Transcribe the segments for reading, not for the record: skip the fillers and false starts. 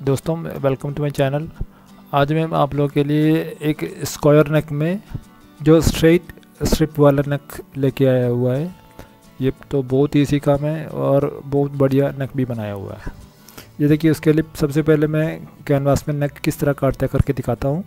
दोस्तों, welcome to my channel. आज मैं आप लोगों के लिए एक स्क्वायर नेक में जो स्ट्रेट स्ट्रिप वाला नेक लेके आया हुआ है। ये तो बहुत ईजी काम है और बहुत बढ़िया नेक भी बनाया हुआ है। ये देखिए, उसके लिए सबसे पहले मैं कैनवास में नेक किस तरह काटते करके दिखाता हूँ।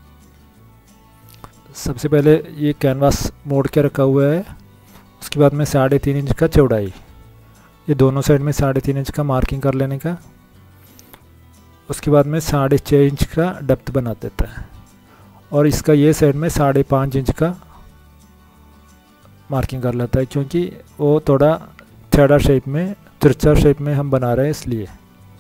सबसे पहले ये कैनवास मोड़ के रखा हुआ है। उसके बाद में 3.5 इंच का चौड़ाई, ये दोनों साइड में 3.5 इंच का मार्किंग कर लेने का। उसके बाद में 6.5 इंच का डेप्थ बना देता है और इसका ये साइड में 5.5 इंच का मार्किंग कर लेता है, क्योंकि वो थोड़ा छेड़ा शेप में, तिरछा शेप में हम बना रहे हैं इसलिए।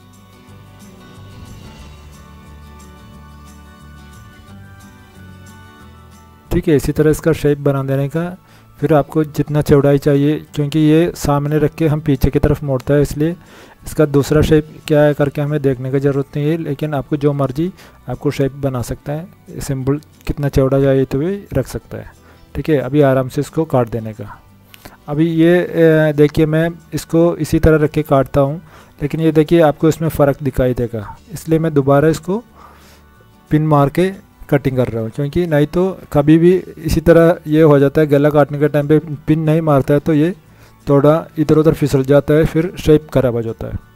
ठीक है, इसी तरह इसका शेप बना देने का। फिर आपको जितना चौड़ाई चाहिए, क्योंकि ये सामने रख के हम पीछे की तरफ मोड़ता है, इसलिए इसका दूसरा शेप क्या है करके हमें देखने की ज़रूरत नहीं है। लेकिन आपको जो मर्जी आपको शेप बना सकता है, सिंबल कितना चौड़ा चाहिए तो भी रख सकता है। ठीक है, अभी आराम से इसको काट देने का। अभी ये देखिए, मैं इसको इसी तरह रख के काटता हूँ, लेकिन ये देखिए आपको इसमें फ़र्क दिखाई देगा, इसलिए मैं दोबारा इसको पिन मार के कटिंग कर रहा हूँ। क्योंकि नहीं तो कभी भी इसी तरह ये हो जाता है, गला काटने के टाइम पे पिन नहीं मारता है तो ये थोड़ा इधर उधर फिसल जाता है, फिर शेप खराब हो जाता है।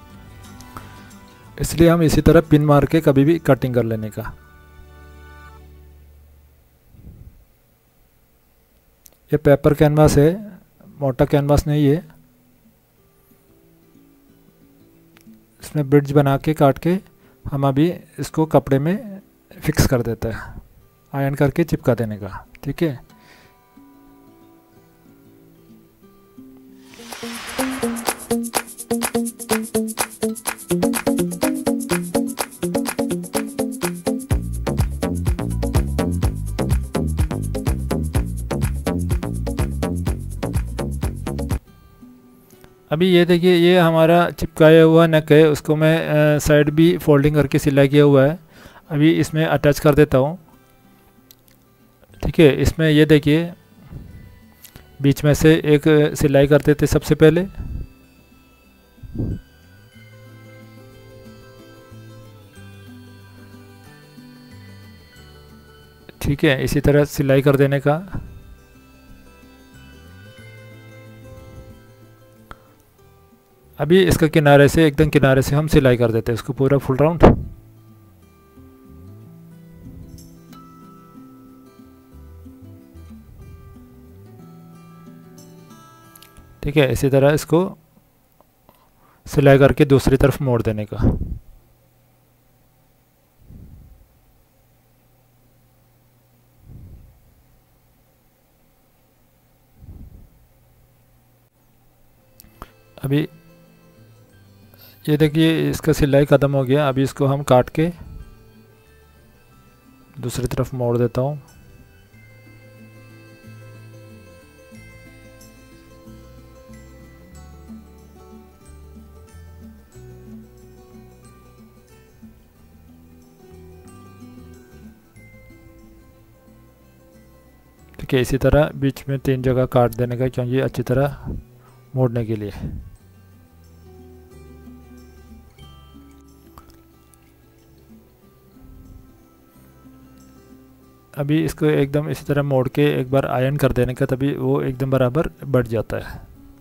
इसलिए हम इसी तरह पिन मार के कभी भी कटिंग कर लेने का। ये पेपर कैनवास है, मोटा कैनवास नहीं है। इसमें ब्रिड्ज बना के काट के हम अभी इसको कपड़े में फिक्स कर देता है, आयरन करके चिपका देने का। ठीक है, अभी ये देखिए, ये हमारा चिपकाया हुआ नेक है, उसको मैं साइड भी फोल्डिंग करके सिलाई किया हुआ है। अभी इसमें अटैच कर देता हूँ। ठीक है, इसमें ये देखिए बीच में से एक सिलाई कर देते सबसे पहले। ठीक है, इसी तरह सिलाई कर देने का। अभी इसका किनारे से, एकदम किनारे से हम सिलाई कर देते हैं इसको पूरा फुल राउंड। ठीक है, इसी तरह इसको सिलाई करके दूसरी तरफ मोड़ देने का। अभी ये देखिए, इसका सिलाई ख़त्म हो गया। अभी इसको हम काट के दूसरी तरफ मोड़ देता हूँ। ठीक है, इसी तरह बीच में 3 जगह काट देने का, क्योंकि अच्छी तरह मोड़ने के लिए। अभी इसको एकदम इसी तरह मोड़ के एक बार आयरन कर देने का, तभी वो एकदम बराबर बढ़ जाता है।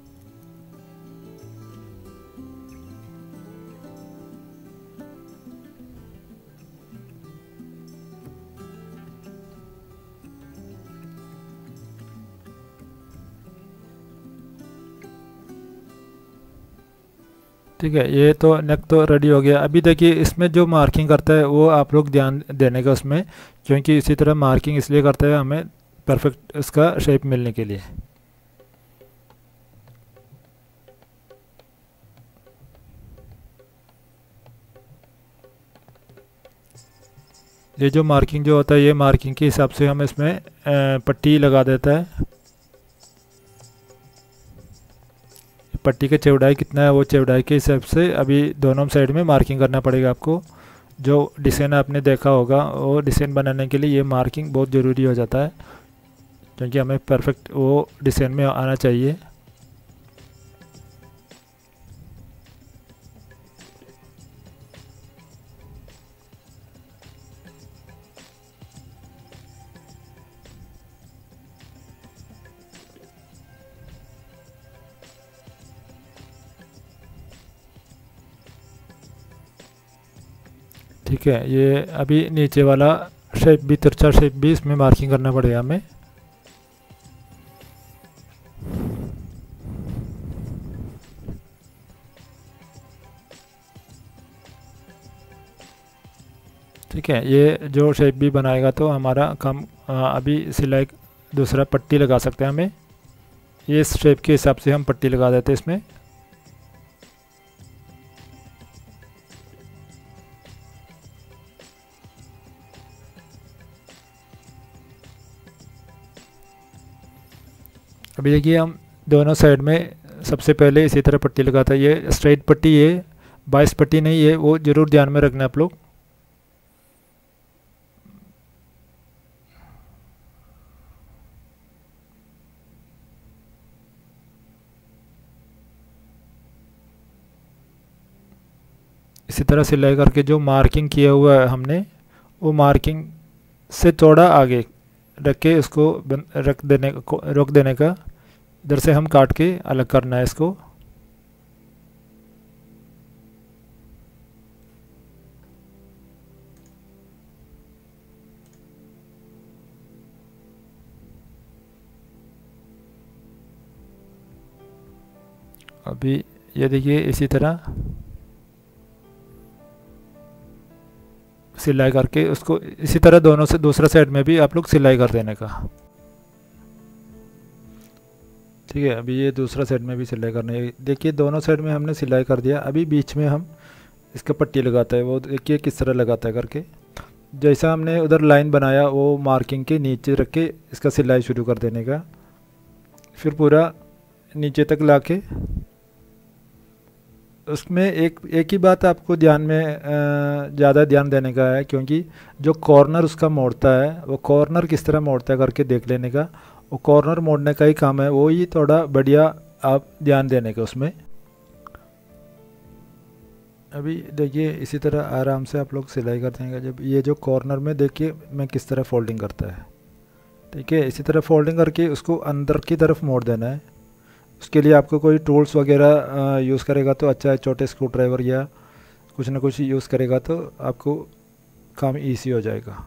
ठीक है, ये तो नेक तो रेडी हो गया। अभी देखिए, इसमें जो मार्किंग करता है वो आप लोग ध्यान देने का उसमें, क्योंकि इसी तरह मार्किंग इसलिए करता है हमें परफेक्ट इसका शेप मिलने के लिए। ये जो मार्किंग जो होता है, ये मार्किंग के हिसाब से हम इसमें पट्टी लगा देता है। पट्टी की चौड़ाई कितना है, वो चौड़ाई के हिसाब से अभी दोनों साइड में मार्किंग करना पड़ेगा आपको। जो डिज़ाइन आपने देखा होगा, वो डिज़ाइन बनाने के लिए ये मार्किंग बहुत ज़रूरी हो जाता है, क्योंकि हमें परफेक्ट वो डिज़ाइन में आना चाहिए। ठीक है, ये अभी नीचे वाला शेप भी, तिरछा शेप भी इसमें मार्किंग करना पड़ेगा हमें। ठीक है, ये जो शेप भी बनाएगा तो हमारा काम अभी सिलाई दूसरा पट्टी लगा सकते हैं हमें। ये इस शेप के हिसाब से हम पट्टी लगा देते हैं इसमें। अभी देखिए हम दोनों साइड में सबसे पहले इसी तरह पट्टी लगाता है। ये स्ट्रेट पट्टी, ये 22 पट्टी नहीं है, वो ज़रूर ध्यान में रखना आप लोग। इसी तरह सिलाई करके जो मार्किंग किया हुआ है हमने, वो मार्किंग से थोड़ा आगे रख के उसको रोक देने का। इधर से हम काट के अलग करना है इसको। अभी ये देखिए इसी तरह सिलाई करके उसको इसी तरह दोनों से दूसरा साइड में भी आप लोग सिलाई कर देने का। ठीक है, अभी ये दूसरा साइड में भी सिलाई करनी है। देखिए दोनों साइड में हमने सिलाई कर दिया। अभी बीच में हम इसका पट्टी लगाता है, वो देखिए किस तरह लगाता है करके। जैसा हमने उधर लाइन बनाया वो मार्किंग के नीचे रख के इसका सिलाई शुरू कर देने का। फिर पूरा नीचे तक ला के उसमें एक ही बात आपको ध्यान में ज़्यादा ध्यान देने का है, क्योंकि जो कॉर्नर उसका मोड़ता है वो कॉर्नर किस तरह मोड़ता है करके देख लेने का। वो कॉर्नर मोड़ने का ही काम है, वो ही थोड़ा बढ़िया आप ध्यान देने का उसमें। अभी देखिए इसी तरह आराम से आप लोग सिलाई कर देंगे। जब ये जो कॉर्नर में देखिए मैं किस तरह फोल्डिंग करता है। ठीक है, इसी तरह फोल्डिंग करके उसको अंदर की तरफ मोड़ देना है। उसके लिए आपको कोई टूल्स वगैरह यूज़ करेगा तो अच्छा है, छोटे स्क्रू ड्राइवर या कुछ ना कुछ यूज़ करेगा तो आपको काम इजी हो जाएगा।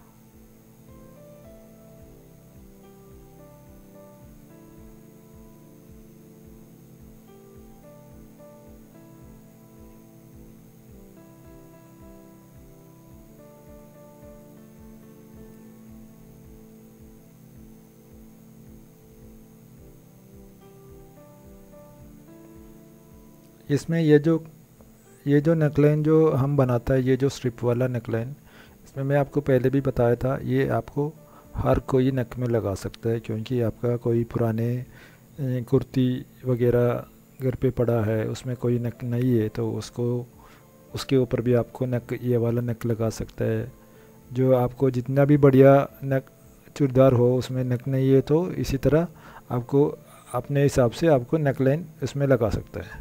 इसमें ये जो नेकलाइन जो हम बनाता है, ये जो स्ट्रिप वाला नेकलाइन, इसमें मैं आपको पहले भी बताया था, ये आपको हर कोई नेक में लगा सकता है। क्योंकि आपका कोई पुराने कुर्ती वगैरह घर पे पड़ा है, उसमें कोई नेक नहीं है तो उसको उसके ऊपर भी आपको नेक, ये वाला नेक लगा सकता है। जो आपको जितना भी बढ़िया नेक चूड़दार हो उसमें नेक नहीं है तो इसी तरह आपको अपने हिसाब से आपको नेकलाइन इसमें लगा सकता है।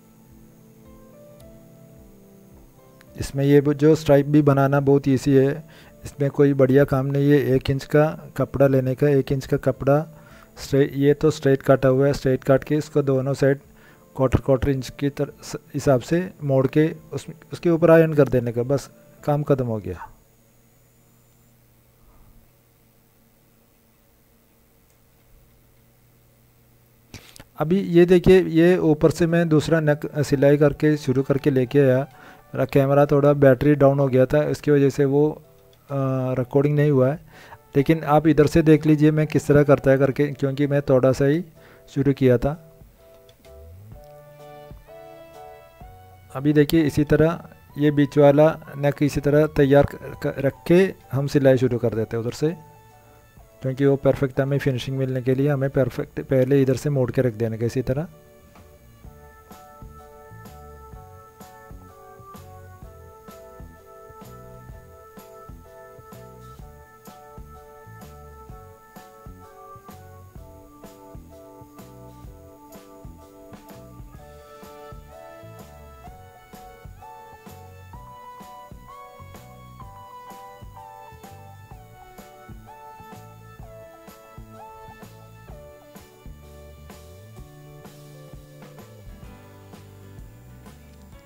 इसमें ये जो स्ट्राइप भी बनाना बहुत ईजी है, इसमें कोई बढ़िया काम नहीं है। 1 इंच का कपड़ा लेने का, 1 इंच का कपड़ा स्ट्रेट, ये तो स्ट्रेट काटा हुआ है, स्ट्रेट काट के इसको दोनों साइड क्वार्टर इंच की हिसाब से मोड़ के उसके ऊपर आयरन कर देने का, बस काम खत्म हो गया। अभी ये देखिए, ये ऊपर से मैं दूसरा नेक सिलाई करके शुरू करके लेके आया। मेरा कैमरा थोड़ा बैटरी डाउन हो गया था, इसकी वजह से वो रिकॉर्डिंग नहीं हुआ है। लेकिन आप इधर से देख लीजिए मैं किस तरह करता है करके, क्योंकि मैं थोड़ा सा ही शुरू किया था। अभी देखिए इसी तरह ये बीच वाला नेक इसी तरह तैयार रख के हम सिलाई शुरू कर देते हैं उधर से, क्योंकि वो परफेक्ट हमें फिनिशिंग मिलने के लिए हमें परफेक्ट पहले इधर से मोड़ के रख देने का इसी तरह।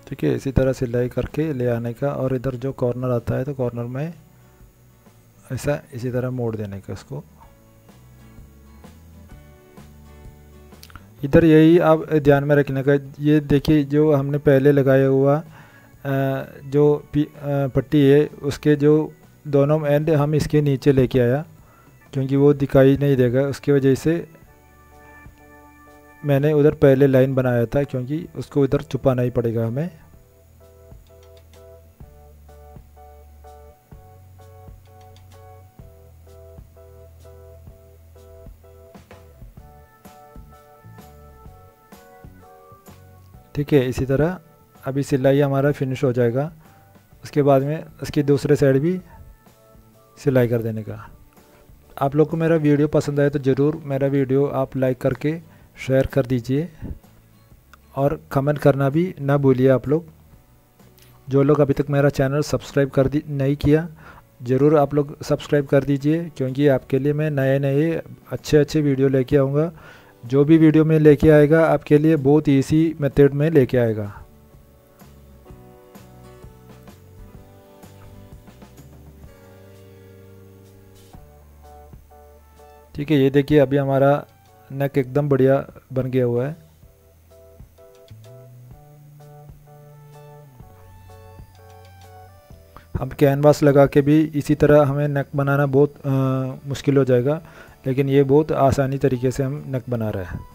ठीक है। इसी तरह सिलाई करके ले आने का, और इधर जो कॉर्नर आता है तो कॉर्नर में ऐसा इसी तरह मोड़ देने का इसको। इधर यही आप ध्यान में रखने का, ये देखिए जो हमने पहले लगाया हुआ जो पट्टी है उसके जो दोनों एंड हम इसके नीचे लेके आया, क्योंकि वो दिखाई नहीं देगा, उसकी वजह से मैंने उधर पहले लाइन बनाया था, क्योंकि उसको इधर छुपाना ही पड़ेगा हमें। ठीक है। इसी तरह अभी सिलाई हमारा फिनिश हो जाएगा, उसके बाद में उसकी दूसरे साइड भी सिलाई कर देने का। आप लोग को मेरा वीडियो पसंद आए तो ज़रूर मेरा वीडियो आप लाइक करके शेयर कर दीजिए, और कमेंट करना भी ना भूलिए। आप लोग जो लोग अभी तक मेरा चैनल सब्सक्राइब नहीं किया, ज़रूर आप लोग सब्सक्राइब कर दीजिए, क्योंकि आपके लिए मैं नए नए अच्छे वीडियो लेके आऊँगा। जो भी वीडियो में लेके आएगा आपके लिए बहुत ईजी मेथड में लेके आएगा। ठीक है। ये देखिए अभी हमारा नेक एकदम बढ़िया बन गया हुआ है। हम कैनवास लगा के भी इसी तरह हमें नेक बनाना बहुत मुश्किल हो जाएगा, लेकिन ये बहुत आसानी तरीके से हम नेक बना रहे हैं।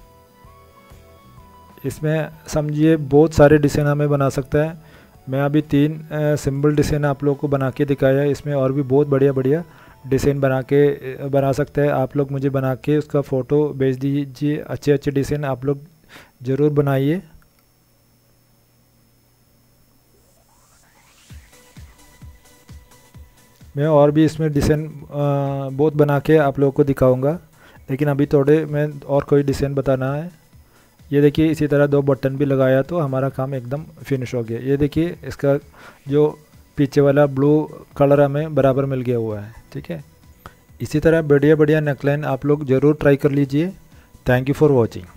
इसमें समझिए बहुत सारे डिज़ाइन हमें बना सकता है। मैं अभी 3 सिंपल डिज़ाइन आप लोगों को बना के दिखाया है, इसमें और भी बहुत बढ़िया डिज़ाइन बना सकते हैं। आप लोग मुझे बना के उसका फ़ोटो भेज दीजिए। अच्छे डिज़ाइन आप लोग ज़रूर बनाइए। मैं और भी इसमें डिज़ाइन बहुत बना के आप लोगों को दिखाऊंगा, लेकिन अभी थोड़े मैं और कोई डिज़ाइन बताना है। ये देखिए इसी तरह 2 बटन भी लगाया तो हमारा काम एकदम फिनिश हो गया। ये देखिए इसका जो पीछे वाला ब्लू कलर हमें बराबर मिल गया हुआ है। ठीक है। इसी तरह बढ़िया नेकलाइन आप लोग ज़रूर ट्राई कर लीजिए। Thank you for watching.